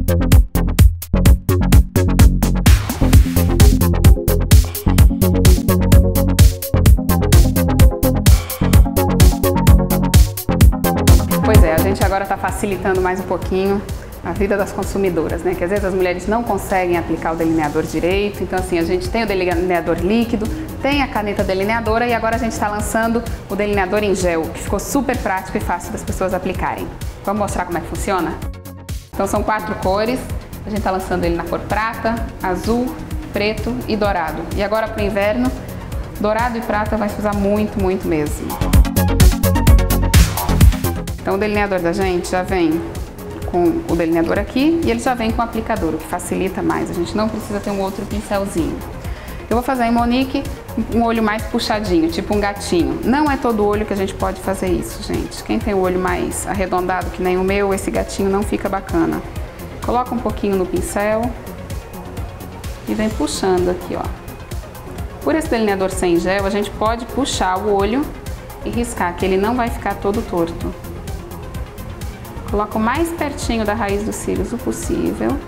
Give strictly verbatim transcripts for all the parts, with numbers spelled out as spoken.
Pois é, a gente agora está facilitando mais um pouquinho a vida das consumidoras, né? Que às vezes as mulheres não conseguem aplicar o delineador direito, então assim, a gente tem o delineador líquido, tem a caneta delineadora e agora a gente está lançando o delineador em gel, que ficou super prático e fácil das pessoas aplicarem. Vamos mostrar como é que funciona? Então são quatro cores, a gente está lançando ele na cor prata, azul, preto e dourado. E agora para o inverno, dourado e prata vai se usar muito, muito mesmo. Então o delineador da gente já vem com o delineador aqui e ele já vem com o aplicador, o que facilita mais, a gente não precisa ter um outro pincelzinho. Eu vou fazer em Monique um olho mais puxadinho, tipo um gatinho. Não é todo olho que a gente pode fazer isso, gente. Quem tem o olho mais arredondado que nem o meu, esse gatinho não fica bacana. Coloca um pouquinho no pincel e vem puxando aqui, ó. Por esse delineador sem gel, a gente pode puxar o olho e riscar, que ele não vai ficar todo torto. Coloco mais pertinho da raiz dos cílios o possível.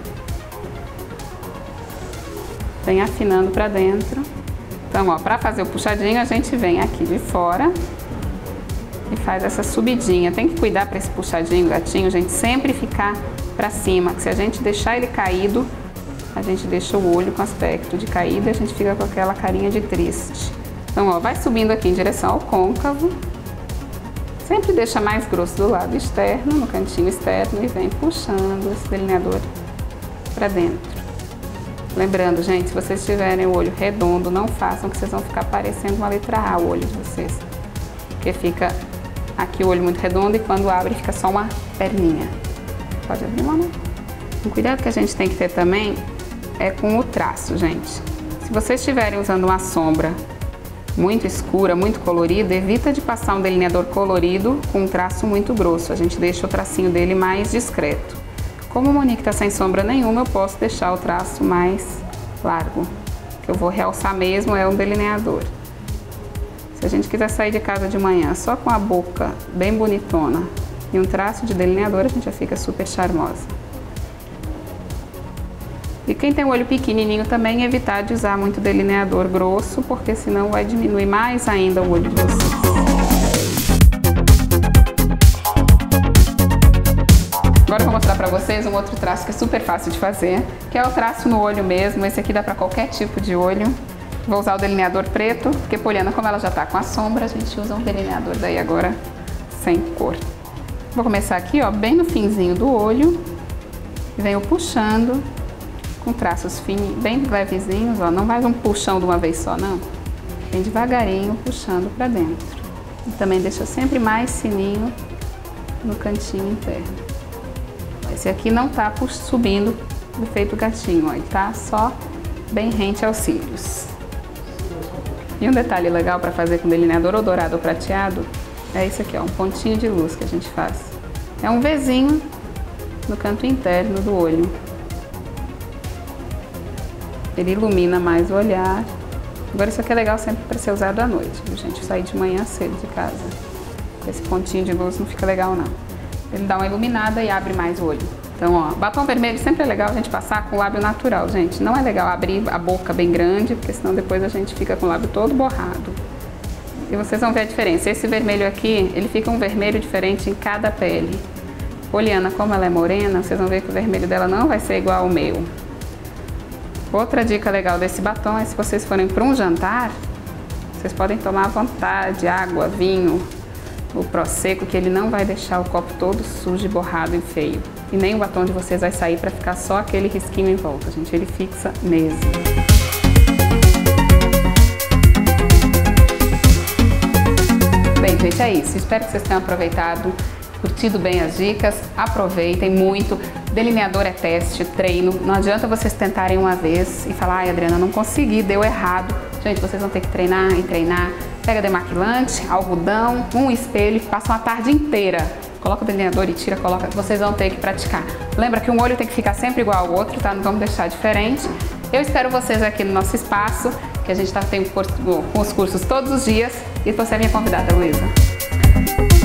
Vem afinando pra dentro. Então, ó, pra fazer o puxadinho, a gente vem aqui de fora e faz essa subidinha. Tem que cuidar pra esse puxadinho, gatinho, gente, sempre ficar pra cima. Que se a gente deixar ele caído, a gente deixa o olho com aspecto de caída e a gente fica com aquela carinha de triste. Então, ó, vai subindo aqui em direção ao côncavo. Sempre deixa mais grosso do lado externo, no cantinho externo, e vem puxando esse delineador pra dentro. Lembrando, gente, se vocês tiverem o olho redondo, não façam, que vocês vão ficar parecendo uma letra A, o olho de vocês. Porque fica aqui o olho muito redondo e quando abre fica só uma perninha. Pode abrir, mamãe? O cuidado que a gente tem que ter também é com o traço, gente. Se vocês estiverem usando uma sombra muito escura, muito colorida, evita de passar um delineador colorido com um traço muito grosso. A gente deixa o tracinho dele mais discreto. Como o Monique tá sem sombra nenhuma, eu posso deixar o traço mais largo. O que eu vou realçar mesmo é um delineador. Se a gente quiser sair de casa de manhã só com a boca bem bonitona e um traço de delineador, a gente já fica super charmosa. E quem tem o olho pequenininho também, evitar de usar muito delineador grosso, porque senão vai diminuir mais ainda o olho de vocês. Agora eu vou mostrar pra vocês um outro traço que é super fácil de fazer, que é o traço no olho mesmo. Esse aqui dá pra qualquer tipo de olho. Vou usar o delineador preto, porque Poliana, como ela já tá com a sombra, a gente usa um delineador daí agora sem cor. Vou começar aqui, ó, bem no finzinho do olho, e venho puxando com traços fininhos, bem levezinhos, ó, não vai um puxão de uma vez só, não. Bem devagarinho, puxando pra dentro. E também deixa sempre mais fininho no cantinho interno. Esse aqui não tá subindo do feito gatinho, ó, ele tá só bem rente aos cílios. E um detalhe legal para fazer com delineador ou dourado ou prateado é esse aqui, ó, um pontinho de luz que a gente faz. É um Vzinho no canto interno do olho. Ele ilumina mais o olhar. Agora isso aqui é legal sempre para ser usado à noite, viu, gente? Sair de manhã cedo de casa. Esse pontinho de luz não fica legal, não. Ele dá uma iluminada e abre mais o olho. Então, ó, batom vermelho sempre é legal a gente passar com o lábio natural, gente. Não é legal abrir a boca bem grande, porque senão depois a gente fica com o lábio todo borrado. E vocês vão ver a diferença. Esse vermelho aqui, ele fica um vermelho diferente em cada pele. Poliana, como ela é morena, vocês vão ver que o vermelho dela não vai ser igual ao meu. Outra dica legal desse batom é se vocês forem para um jantar, vocês podem tomar à vontade água, vinho, o Prosecco, que ele não vai deixar o copo todo sujo, borrado e feio. E nem o batom de vocês vai sair para ficar só aquele risquinho em volta, gente. Ele fixa mesmo. Bem, gente, é isso. Espero que vocês tenham aproveitado, curtido bem as dicas. Aproveitem muito. Delineador é teste, treino. Não adianta vocês tentarem uma vez e falar, ai, Adriana, não consegui, deu errado. Gente, vocês vão ter que treinar e treinar. Pega demaquilante, algodão, um espelho e passa uma tarde inteira. Coloca o delineador e tira, coloca. Vocês vão ter que praticar. Lembra que um olho tem que ficar sempre igual ao outro, tá? Não vamos deixar diferente. Eu espero vocês aqui no nosso espaço, que a gente tá tendo com os cursos todos os dias. E você é minha convidada, Luísa.